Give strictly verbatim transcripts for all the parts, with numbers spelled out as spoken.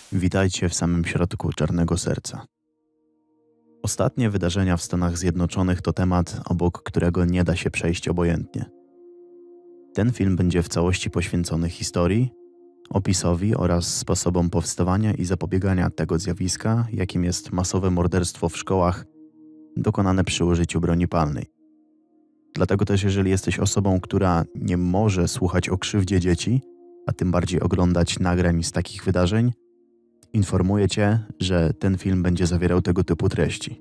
Witajcie w samym środku Czarnego Serca. Ostatnie wydarzenia w Stanach Zjednoczonych to temat, obok którego nie da się przejść obojętnie. Ten film będzie w całości poświęcony historii, opisowi oraz sposobom powstawania i zapobiegania tego zjawiska, jakim jest masowe morderstwo w szkołach dokonane przy użyciu broni palnej. Dlatego też, jeżeli jesteś osobą, która nie może słuchać o krzywdzie dzieci, a tym bardziej oglądać nagrań z takich wydarzeń, informuję Cię, że ten film będzie zawierał tego typu treści.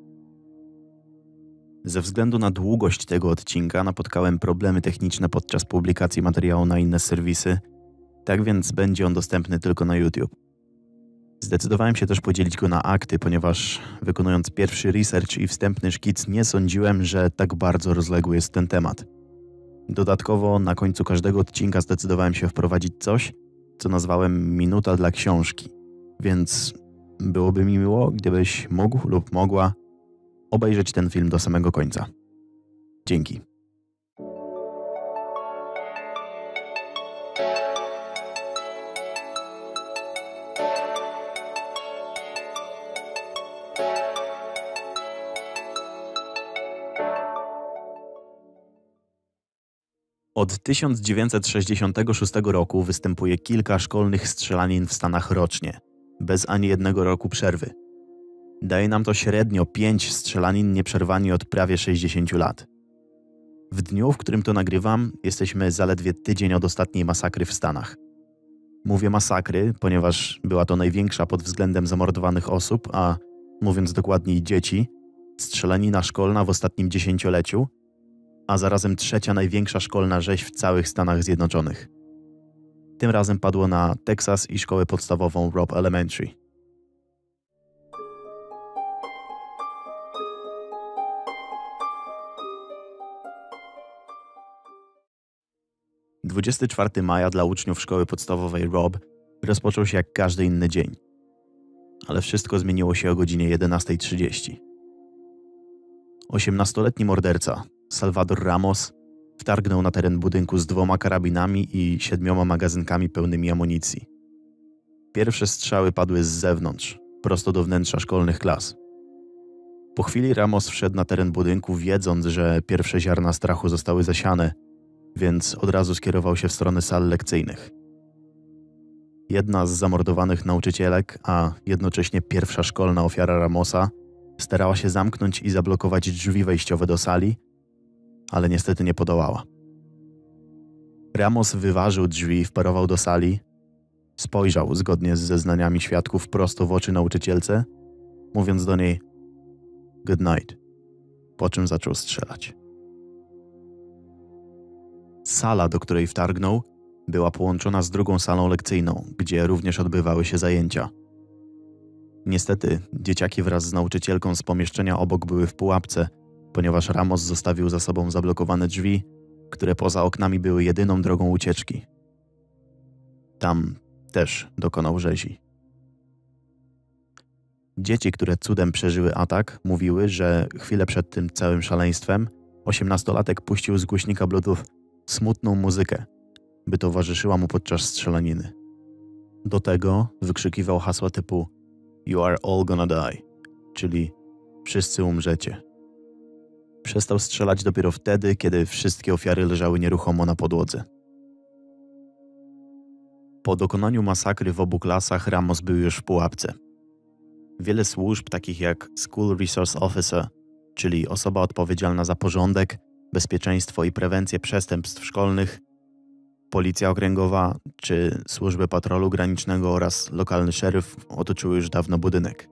Ze względu na długość tego odcinka napotkałem problemy techniczne podczas publikacji materiału na inne serwisy, tak więc będzie on dostępny tylko na YouTube. Zdecydowałem się też podzielić go na akty, ponieważ wykonując pierwszy research i wstępny szkic nie sądziłem, że tak bardzo rozległy jest ten temat. Dodatkowo na końcu każdego odcinka zdecydowałem się wprowadzić coś, co nazwałem minuta dla książki. Więc byłoby mi miło, gdybyś mógł lub mogła obejrzeć ten film do samego końca. Dzięki. Od tysiąc dziewięćset sześćdziesiątego szóstego roku występuje kilka szkolnych strzelanin w Stanach rocznie, bez ani jednego roku przerwy. Daje nam to średnio pięć strzelanin nieprzerwanie od prawie sześćdziesięciu lat. W dniu, w którym to nagrywam, jesteśmy zaledwie tydzień od ostatniej masakry w Stanach. Mówię masakry, ponieważ była to największa pod względem zamordowanych osób, a mówiąc dokładniej dzieci, strzelanina szkolna w ostatnim dziesięcioleciu, a zarazem trzecia największa szkolna rzeź w całych Stanach Zjednoczonych. Tym razem padło na Teksas i szkołę podstawową Robb Elementary. dwudziestego czwartego maja dla uczniów szkoły podstawowej Robb rozpoczął się jak każdy inny dzień. Ale wszystko zmieniło się o godzinie jedenastej trzydzieści. osiemnastoletni morderca, Salvador Ramos, wtargnął na teren budynku z dwoma karabinami i siedmioma magazynkami pełnymi amunicji. Pierwsze strzały padły z zewnątrz, prosto do wnętrza szkolnych klas. Po chwili Ramos wszedł na teren budynku, wiedząc, że pierwsze ziarna strachu zostały zasiane, więc od razu skierował się w stronę sal lekcyjnych. Jedna z zamordowanych nauczycielek, a jednocześnie pierwsza szkolna ofiara Ramosa, starała się zamknąć i zablokować drzwi wejściowe do sali, ale niestety nie podołała. Ramos wyważył drzwi i wparował do sali, spojrzał zgodnie z zeznaniami świadków prosto w oczy nauczycielce, mówiąc do niej "good night", po czym zaczął strzelać. Sala, do której wtargnął, była połączona z drugą salą lekcyjną, gdzie również odbywały się zajęcia. Niestety, dzieciaki wraz z nauczycielką z pomieszczenia obok były w pułapce, ponieważ Ramos zostawił za sobą zablokowane drzwi, które poza oknami były jedyną drogą ucieczki. Tam też dokonał rzezi. Dzieci, które cudem przeżyły atak, mówiły, że chwilę przed tym całym szaleństwem osiemnastolatek puścił z głośnika Bluetooth smutną muzykę, by towarzyszyła mu podczas strzelaniny. Do tego wykrzykiwał hasła typu "You are all gonna die", czyli "wszyscy umrzecie". Przestał strzelać dopiero wtedy, kiedy wszystkie ofiary leżały nieruchomo na podłodze. Po dokonaniu masakry w obu klasach Ramos był już w pułapce. Wiele służb, takich jak School Resource Officer, czyli osoba odpowiedzialna za porządek, bezpieczeństwo i prewencję przestępstw szkolnych, Policja Okręgowa czy służby patrolu granicznego oraz lokalny szeryf otoczyły już dawno budynek.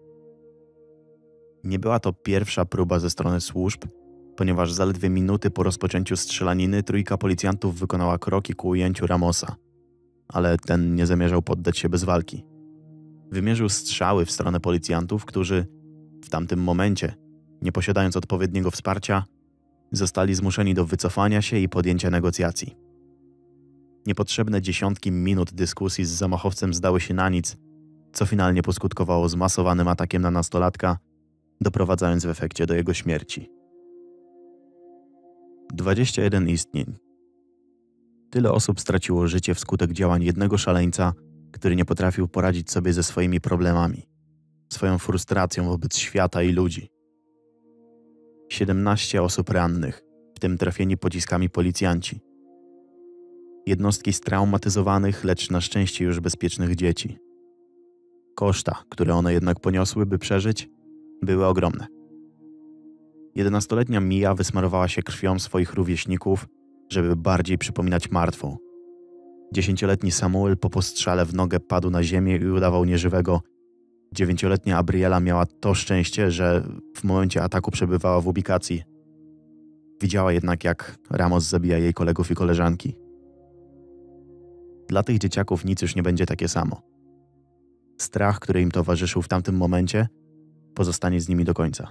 Nie była to pierwsza próba ze strony służb, ponieważ zaledwie minuty po rozpoczęciu strzelaniny trójka policjantów wykonała kroki ku ujęciu Ramosa, ale ten nie zamierzał poddać się bez walki. Wymierzył strzały w stronę policjantów, którzy w tamtym momencie, nie posiadając odpowiedniego wsparcia, zostali zmuszeni do wycofania się i podjęcia negocjacji. Niepotrzebne dziesiątki minut dyskusji z zamachowcem zdały się na nic, co finalnie poskutkowało zmasowanym atakiem na nastolatka, doprowadzając w efekcie do jego śmierci. dwadzieścia jeden istnień. Tyle osób straciło życie wskutek działań jednego szaleńca, który nie potrafił poradzić sobie ze swoimi problemami, swoją frustracją wobec świata i ludzi. siedemnaście osób rannych, w tym trafieni pociskami policjanci. Jednostki straumatyzowanych, lecz na szczęście już bezpiecznych dzieci. Koszta, które one jednak poniosły, by przeżyć, były ogromne. Jedenastoletnia Mia wysmarowała się krwią swoich rówieśników, żeby bardziej przypominać martwą. Dziesięcioletni Samuel po postrzale w nogę padł na ziemię i udawał nieżywego. Dziewięcioletnia Abriela miała to szczęście, że w momencie ataku przebywała w ubikacji. Widziała jednak, jak Ramos zabija jej kolegów i koleżanki. Dla tych dzieciaków nic już nie będzie takie samo. Strach, który im towarzyszył w tamtym momencie, pozostanie z nimi do końca.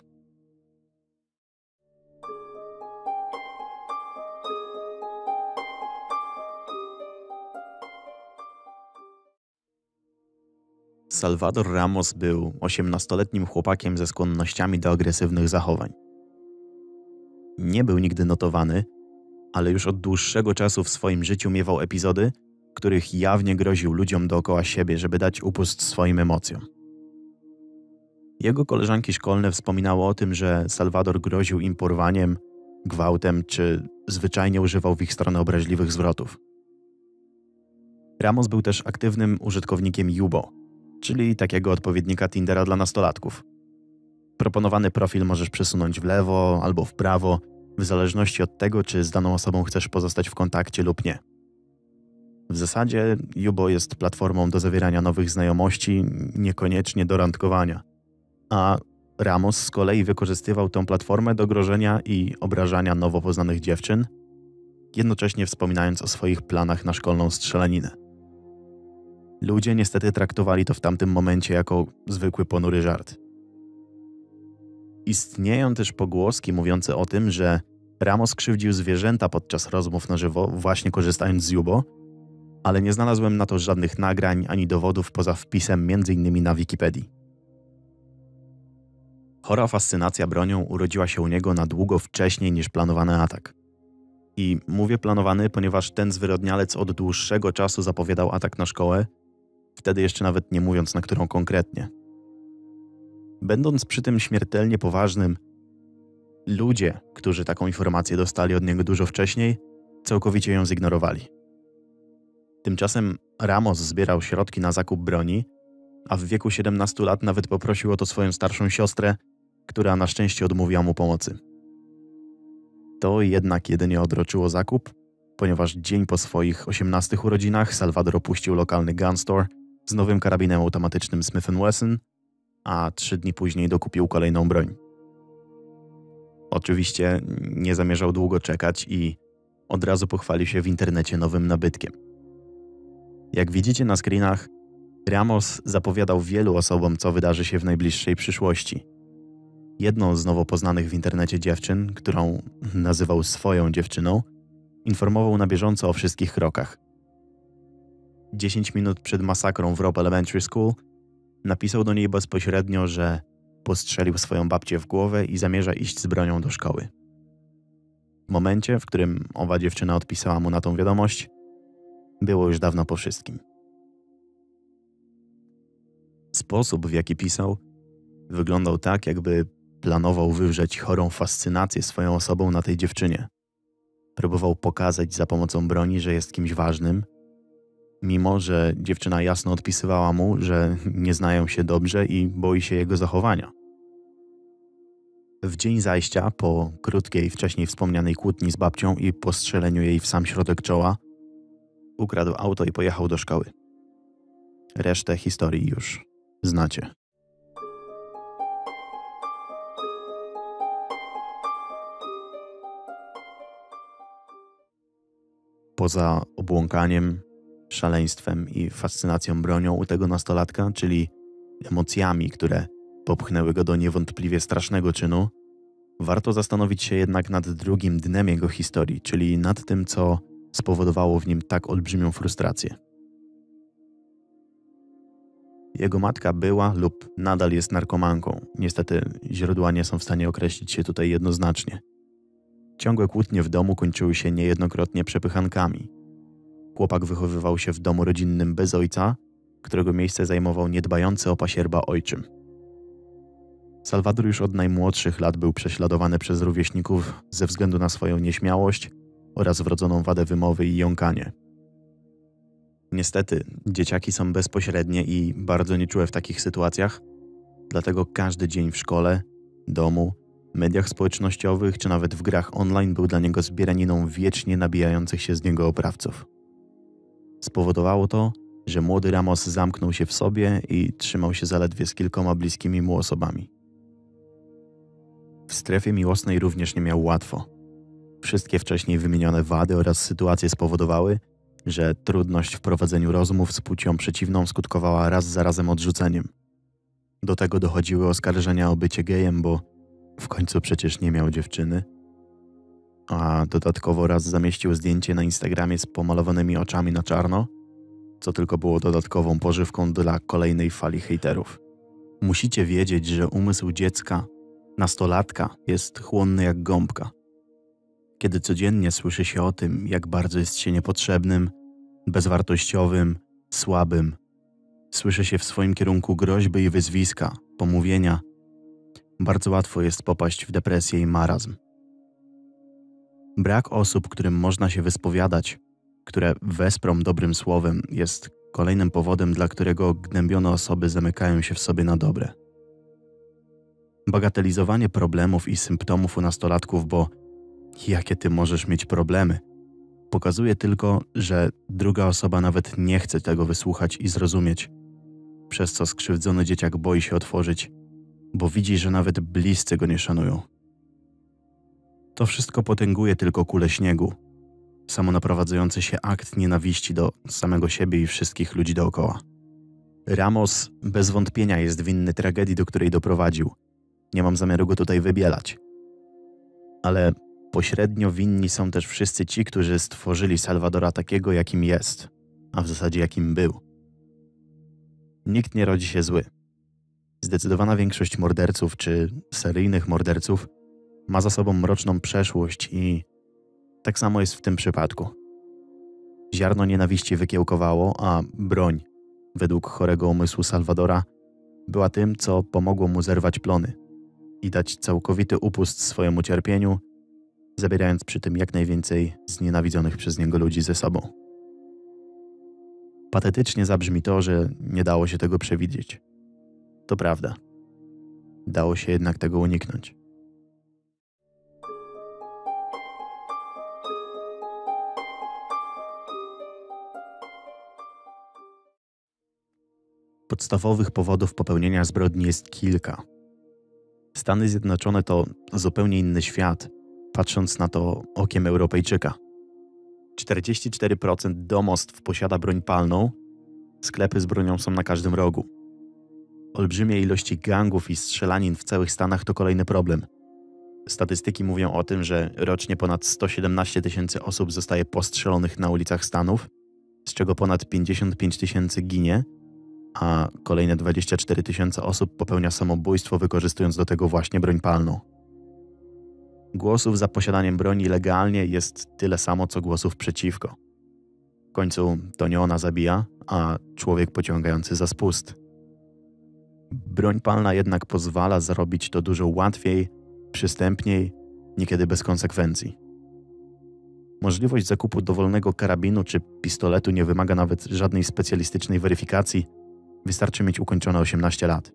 Salvador Ramos był osiemnastoletnim chłopakiem ze skłonnościami do agresywnych zachowań. Nie był nigdy notowany, ale już od dłuższego czasu w swoim życiu miewał epizody, których jawnie groził ludziom dookoła siebie, żeby dać upust swoim emocjom. Jego koleżanki szkolne wspominały o tym, że Salvador groził im porwaniem, gwałtem czy zwyczajnie używał w ich stronę obraźliwych zwrotów. Ramos był też aktywnym użytkownikiem Yubo, czyli takiego odpowiednika Tindera dla nastolatków. Proponowany profil możesz przesunąć w lewo albo w prawo, w zależności od tego, czy z daną osobą chcesz pozostać w kontakcie lub nie. W zasadzie Yubo jest platformą do zawierania nowych znajomości, niekoniecznie do randkowania. A Ramos z kolei wykorzystywał tę platformę do grożenia i obrażania nowo poznanych dziewczyn, jednocześnie wspominając o swoich planach na szkolną strzelaninę. Ludzie niestety traktowali to w tamtym momencie jako zwykły ponury żart. Istnieją też pogłoski mówiące o tym, że Ramos krzywdził zwierzęta podczas rozmów na żywo, właśnie korzystając z Yubo, ale nie znalazłem na to żadnych nagrań ani dowodów poza wpisem między innymi na Wikipedii. Chora fascynacja bronią urodziła się u niego na długo wcześniej niż planowany atak. I mówię planowany, ponieważ ten zwyrodnialec od dłuższego czasu zapowiadał atak na szkołę, wtedy jeszcze nawet nie mówiąc na którą konkretnie. Będąc przy tym śmiertelnie poważnym, ludzie, którzy taką informację dostali od niego dużo wcześniej, całkowicie ją zignorowali. Tymczasem Ramos zbierał środki na zakup broni, a w wieku siedemnastu lat nawet poprosił o to swoją starszą siostrę, która na szczęście odmówiła mu pomocy. To jednak jedynie odroczyło zakup, ponieważ dzień po swoich osiemnastych urodzinach Salvador opuścił lokalny gun store z nowym karabinem automatycznym Smith and Wesson, a trzy dni później dokupił kolejną broń. Oczywiście nie zamierzał długo czekać i od razu pochwalił się w internecie nowym nabytkiem. Jak widzicie na screenach, Ramos zapowiadał wielu osobom, co wydarzy się w najbliższej przyszłości. Jedną z nowo poznanych w internecie dziewczyn, którą nazywał swoją dziewczyną, informował na bieżąco o wszystkich krokach. Dziesięć minut przed masakrą w Robb Elementary School napisał do niej bezpośrednio, że postrzelił swoją babcię w głowę i zamierza iść z bronią do szkoły. W momencie, w którym owa dziewczyna odpisała mu na tą wiadomość, było już dawno po wszystkim. Sposób, w jaki pisał, wyglądał tak, jakby planował wywrzeć chorą fascynację swoją osobą na tej dziewczynie. Próbował pokazać za pomocą broni, że jest kimś ważnym, mimo że dziewczyna jasno odpisywała mu, że nie znają się dobrze i boi się jego zachowania. W dzień zajścia, po krótkiej, wcześniej wspomnianej kłótni z babcią i postrzeleniu jej w sam środek czoła, ukradł auto i pojechał do szkoły. Resztę historii już znacie. Poza obłąkaniem, szaleństwem i fascynacją bronią u tego nastolatka, czyli emocjami, które popchnęły go do niewątpliwie strasznego czynu, warto zastanowić się jednak nad drugim dnem jego historii, czyli nad tym, co spowodowało w nim tak olbrzymią frustrację. Jego matka była lub nadal jest narkomanką. Niestety źródła nie są w stanie określić się tutaj jednoznacznie. Ciągłe kłótnie w domu kończyły się niejednokrotnie przepychankami. Chłopak wychowywał się w domu rodzinnym bez ojca, którego miejsce zajmował niedbający o pasierba ojczym. Salvador już od najmłodszych lat był prześladowany przez rówieśników ze względu na swoją nieśmiałość oraz wrodzoną wadę wymowy i jąkanie. Niestety, dzieciaki są bezpośrednie i bardzo nieczułe w takich sytuacjach, dlatego każdy dzień w szkole, domu, mediach społecznościowych czy nawet w grach online był dla niego zbieraniną wiecznie nabijających się z niego oprawców. Spowodowało to, że młody Ramos zamknął się w sobie i trzymał się zaledwie z kilkoma bliskimi mu osobami. W strefie miłosnej również nie miał łatwo. Wszystkie wcześniej wymienione wady oraz sytuacje spowodowały, że trudność w prowadzeniu rozmów z płcią przeciwną skutkowała raz za razem odrzuceniem. Do tego dochodziły oskarżenia o bycie gejem, bo w końcu przecież nie miał dziewczyny. A dodatkowo raz zamieścił zdjęcie na Instagramie z pomalowanymi oczami na czarno, co tylko było dodatkową pożywką dla kolejnej fali hejterów. Musicie wiedzieć, że umysł dziecka, nastolatka jest chłonny jak gąbka. Kiedy codziennie słyszy się o tym, jak bardzo jest się niepotrzebnym, bezwartościowym, słabym, słyszy się w swoim kierunku groźby i wyzwiska, pomówienia, bardzo łatwo jest popaść w depresję i marazm. Brak osób, którym można się wyspowiadać, które wesprą dobrym słowem, jest kolejnym powodem, dla którego gnębione osoby zamykają się w sobie na dobre. Bagatelizowanie problemów i symptomów u nastolatków, bo jakie ty możesz mieć problemy, pokazuje tylko, że druga osoba nawet nie chce tego wysłuchać i zrozumieć, przez co skrzywdzony dzieciak boi się otworzyć, bo widzi, że nawet bliscy go nie szanują. To wszystko potęguje tylko kulę śniegu, samonaprowadzający się akt nienawiści do samego siebie i wszystkich ludzi dookoła. Ramos bez wątpienia jest winny tragedii, do której doprowadził. Nie mam zamiaru go tutaj wybielać. Ale pośrednio winni są też wszyscy ci, którzy stworzyli Salvadora takiego, jakim jest, a w zasadzie jakim był. Nikt nie rodzi się zły. Zdecydowana większość morderców czy seryjnych morderców ma za sobą mroczną przeszłość i tak samo jest w tym przypadku. Ziarno nienawiści wykiełkowało, a broń, według chorego umysłu Salvadora, była tym, co pomogło mu zerwać plony i dać całkowity upust swojemu cierpieniu, zabierając przy tym jak najwięcej znienawidzonych przez niego ludzi ze sobą. Patetycznie zabrzmi to, że nie dało się tego przewidzieć. To prawda. Dało się jednak tego uniknąć. Podstawowych powodów popełnienia zbrodni jest kilka. Stany Zjednoczone to zupełnie inny świat, patrząc na to okiem Europejczyka. czterdzieści cztery procent domostw posiada broń palną, sklepy z bronią są na każdym rogu. Olbrzymie ilości gangów i strzelanin w całych Stanach to kolejny problem. Statystyki mówią o tym, że rocznie ponad sto siedemnaście tysięcy osób zostaje postrzelonych na ulicach Stanów, z czego ponad pięćdziesiąt pięć tysięcy ginie, a kolejne dwadzieścia cztery tysiące osób popełnia samobójstwo, wykorzystując do tego właśnie broń palną. Głosów za posiadaniem broni legalnie jest tyle samo, co głosów przeciwko. W końcu to nie ona zabija, a człowiek pociągający za spust. Broń palna jednak pozwala zrobić to dużo łatwiej, przystępniej, niekiedy bez konsekwencji. Możliwość zakupu dowolnego karabinu czy pistoletu nie wymaga nawet żadnej specjalistycznej weryfikacji, wystarczy mieć ukończone osiemnaście lat.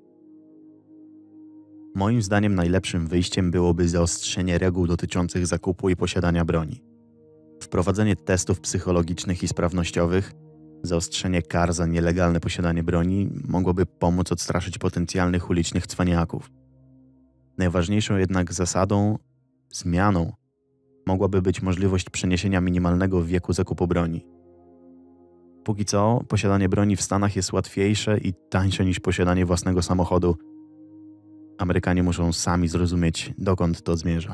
Moim zdaniem najlepszym wyjściem byłoby zaostrzenie reguł dotyczących zakupu i posiadania broni. Wprowadzenie testów psychologicznych i sprawnościowych, zaostrzenie kar za nielegalne posiadanie broni mogłoby pomóc odstraszyć potencjalnych ulicznych cwaniaków. Najważniejszą jednak zasadą, zmianą, mogłaby być możliwość przeniesienia minimalnego wieku zakupu broni. Póki co, posiadanie broni w Stanach jest łatwiejsze i tańsze niż posiadanie własnego samochodu. Amerykanie muszą sami zrozumieć, dokąd to zmierza.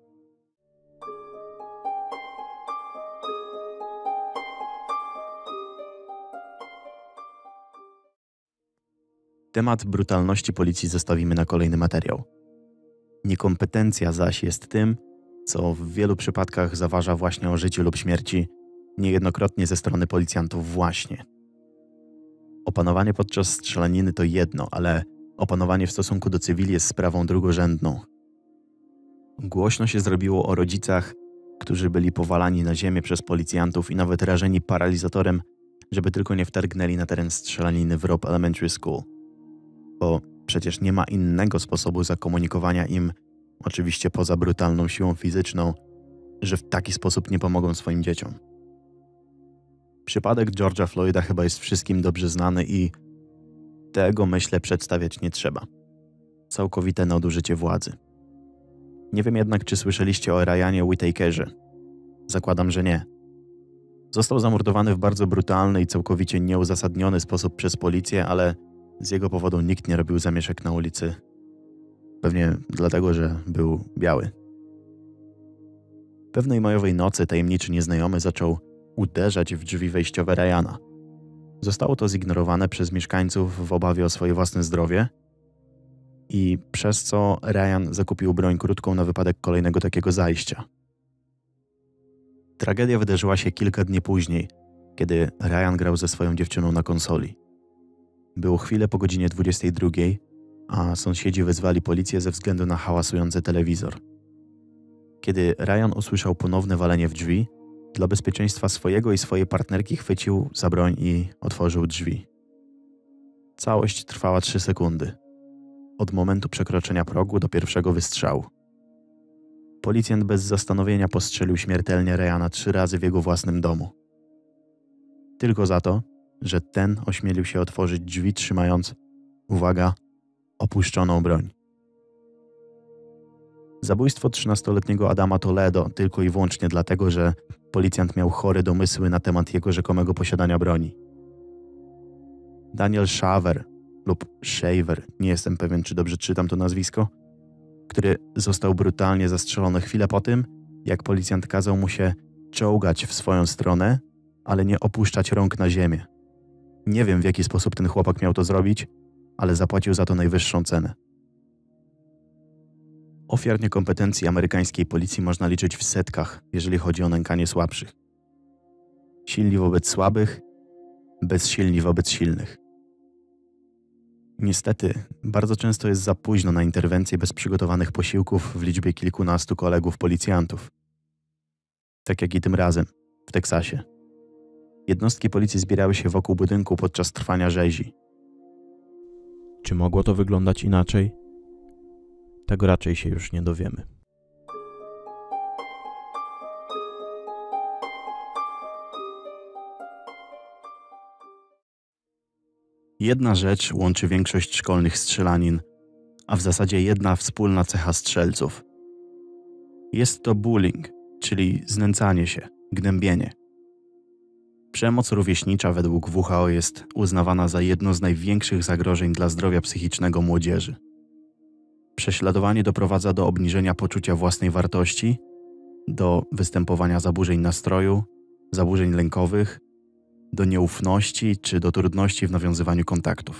Temat brutalności policji zostawimy na kolejny materiał. Niekompetencja zaś jest tym, co w wielu przypadkach zaważa właśnie o życiu lub śmierci, niejednokrotnie ze strony policjantów właśnie. Opanowanie podczas strzelaniny to jedno, ale opanowanie w stosunku do cywili jest sprawą drugorzędną. Głośno się zrobiło o rodzicach, którzy byli powalani na ziemię przez policjantów i nawet rażeni paralizatorem, żeby tylko nie wtargnęli na teren strzelaniny w Robb Elementary School. Bo przecież nie ma innego sposobu zakomunikowania im, oczywiście poza brutalną siłą fizyczną, że w taki sposób nie pomogą swoim dzieciom. Przypadek George'a Floyda chyba jest wszystkim dobrze znany i tego, myślę, przedstawiać nie trzeba. Całkowite nadużycie władzy. Nie wiem jednak, czy słyszeliście o Ryanie Whittakerze. Zakładam, że nie. Został zamordowany w bardzo brutalny i całkowicie nieuzasadniony sposób przez policję, ale z jego powodu nikt nie robił zamieszek na ulicy. Pewnie dlatego, że był biały. Pewnej majowej nocy tajemniczy nieznajomy zaczął uderzać w drzwi wejściowe Ryana. Zostało to zignorowane przez mieszkańców w obawie o swoje własne zdrowie i przez co Ryan zakupił broń krótką na wypadek kolejnego takiego zajścia. Tragedia wydarzyła się kilka dni później, kiedy Ryan grał ze swoją dziewczyną na konsoli. Było chwilę po godzinie dwudziestej drugiej, a sąsiedzi wezwali policję ze względu na hałasujący telewizor. Kiedy Ryan usłyszał ponowne walenie w drzwi, dla bezpieczeństwa swojego i swojej partnerki chwycił za broń i otworzył drzwi. Całość trwała trzy sekundy. Od momentu przekroczenia progu do pierwszego wystrzału. Policjant bez zastanowienia postrzelił śmiertelnie Ryana trzy razy w jego własnym domu. Tylko za to, że ten ośmielił się otworzyć drzwi trzymając, uwaga, opuszczoną broń. Zabójstwo trzynastoletniego Adama Toledo tylko i wyłącznie dlatego, że policjant miał chore domysły na temat jego rzekomego posiadania broni. Daniel Shaver lub Shaver, nie jestem pewien, czy dobrze czytam to nazwisko, który został brutalnie zastrzelony chwilę po tym, jak policjant kazał mu się czołgać w swoją stronę, ale nie opuszczać rąk na ziemię. Nie wiem, w jaki sposób ten chłopak miał to zrobić, ale zapłacił za to najwyższą cenę. Ofiar niekompetencji amerykańskiej policji można liczyć w setkach, jeżeli chodzi o nękanie słabszych. Silni wobec słabych, bezsilni wobec silnych. Niestety, bardzo często jest za późno na interwencję bez przygotowanych posiłków w liczbie kilkunastu kolegów policjantów. Tak jak i tym razem, w Teksasie. Jednostki policji zbierały się wokół budynku podczas trwania rzezi. Czy mogło to wyglądać inaczej? Tego raczej się już nie dowiemy. Jedna rzecz łączy większość szkolnych strzelanin, a w zasadzie jedna wspólna cecha strzelców. Jest to bullying, czyli znęcanie się, gnębienie. Przemoc rówieśnicza według W H O jest uznawana za jedno z największych zagrożeń dla zdrowia psychicznego młodzieży. Prześladowanie doprowadza do obniżenia poczucia własnej wartości, do występowania zaburzeń nastroju, zaburzeń lękowych, do nieufności czy do trudności w nawiązywaniu kontaktów.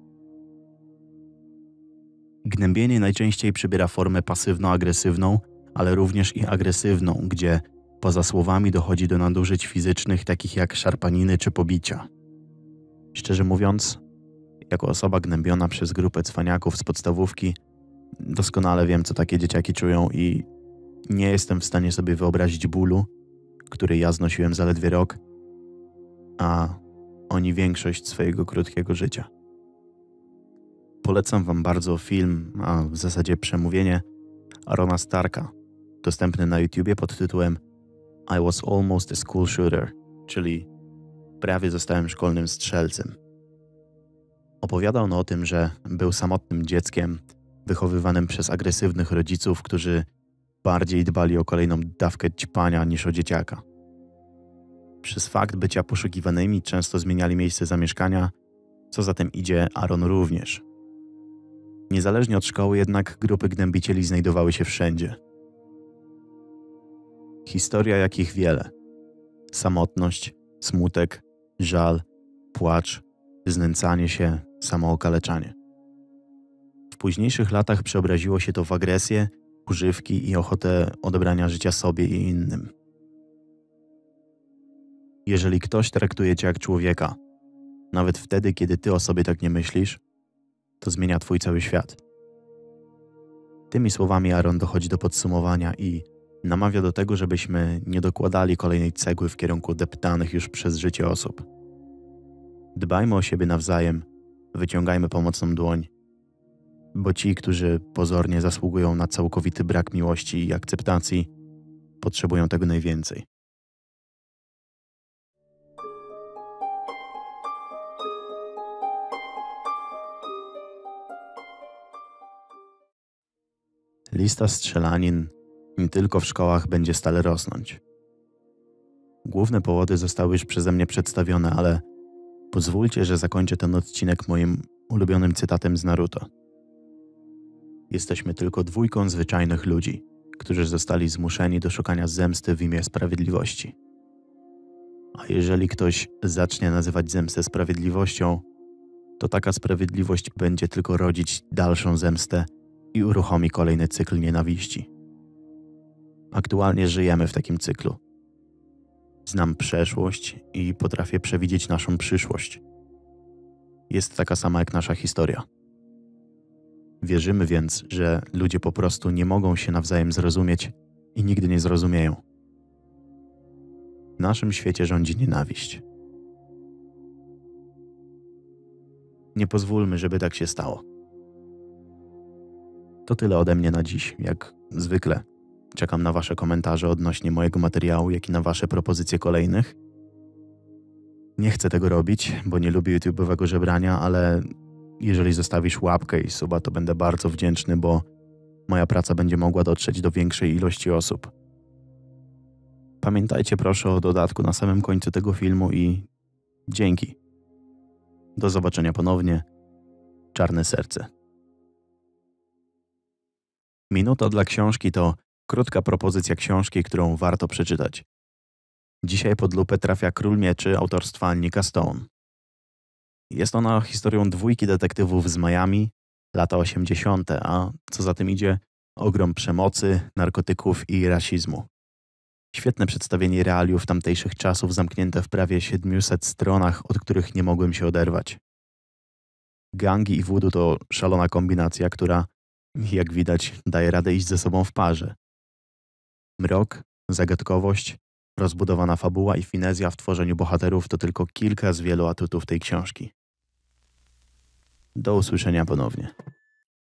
Gnębienie najczęściej przybiera formę pasywno-agresywną, ale również i agresywną, gdzie poza słowami dochodzi do nadużyć fizycznych, takich jak szarpaniny czy pobicia. Szczerze mówiąc, jako osoba gnębiona przez grupę cwaniaków z podstawówki, doskonale wiem, co takie dzieciaki czują i nie jestem w stanie sobie wyobrazić bólu, który ja znosiłem zaledwie rok, a oni większość swojego krótkiego życia. Polecam wam bardzo film, a w zasadzie przemówienie Arona Starka, dostępny na YouTubie pod tytułem I was almost a school shooter, czyli prawie zostałem szkolnym strzelcem. Opowiadał on o tym, że był samotnym dzieckiem wychowywanym przez agresywnych rodziców, którzy bardziej dbali o kolejną dawkę ćpania niż o dzieciaka. Przez fakt bycia poszukiwanymi często zmieniali miejsce zamieszkania, co za tym idzie Aaron również. Niezależnie od szkoły jednak grupy gnębicieli znajdowały się wszędzie. Historia jakich wiele. Samotność, smutek, żal, płacz, znęcanie się, samookaleczanie. W późniejszych latach przeobraziło się to w agresję, używki i ochotę odebrania życia sobie i innym. Jeżeli ktoś traktuje cię jak człowieka, nawet wtedy, kiedy ty o sobie tak nie myślisz, to zmienia twój cały świat. Tymi słowami Aaron dochodzi do podsumowania i namawia do tego, żebyśmy nie dokładali kolejnej cegły w kierunku deptanych już przez życie osób. Dbajmy o siebie nawzajem, wyciągajmy pomocną dłoń, bo ci, którzy pozornie zasługują na całkowity brak miłości i akceptacji, potrzebują tego najwięcej. Lista strzelanin nie tylko w szkołach będzie stale rosnąć. Główne powody zostały już przeze mnie przedstawione, ale pozwólcie, że zakończę ten odcinek moim ulubionym cytatem z Naruto. Jesteśmy tylko dwójką zwyczajnych ludzi, którzy zostali zmuszeni do szukania zemsty w imię sprawiedliwości. A jeżeli ktoś zacznie nazywać zemstę sprawiedliwością, to taka sprawiedliwość będzie tylko rodzić dalszą zemstę i uruchomi kolejny cykl nienawiści. Aktualnie żyjemy w takim cyklu. Znam przeszłość i potrafię przewidzieć naszą przyszłość. Jest taka sama jak nasza historia. Wierzymy więc, że ludzie po prostu nie mogą się nawzajem zrozumieć i nigdy nie zrozumieją. W naszym świecie rządzi nienawiść. Nie pozwólmy, żeby tak się stało. To tyle ode mnie na dziś. Jak zwykle czekam na wasze komentarze odnośnie mojego materiału, jak i na wasze propozycje kolejnych. Nie chcę tego robić, bo nie lubię YouTube'owego żebrania, ale jeżeli zostawisz łapkę i suba, to będę bardzo wdzięczny, bo moja praca będzie mogła dotrzeć do większej ilości osób. Pamiętajcie proszę o dodatku na samym końcu tego filmu i dzięki. Do zobaczenia ponownie. Czarne serce. Minuta dla książki to krótka propozycja książki, którą warto przeczytać. Dzisiaj pod lupę trafia Król Mieczy autorstwa Nicka Stone. Jest ona historią dwójki detektywów z Miami, lata osiemdziesiąte, a co za tym idzie, ogrom przemocy, narkotyków i rasizmu. Świetne przedstawienie realiów tamtejszych czasów zamknięte w prawie siedmiuset stronach, od których nie mogłem się oderwać. Gangi i voodoo to szalona kombinacja, która, jak widać, daje radę iść ze sobą w parze. Mrok, zagadkowość, rozbudowana fabuła i finezja w tworzeniu bohaterów to tylko kilka z wielu atutów tej książki. Do usłyszenia ponownie.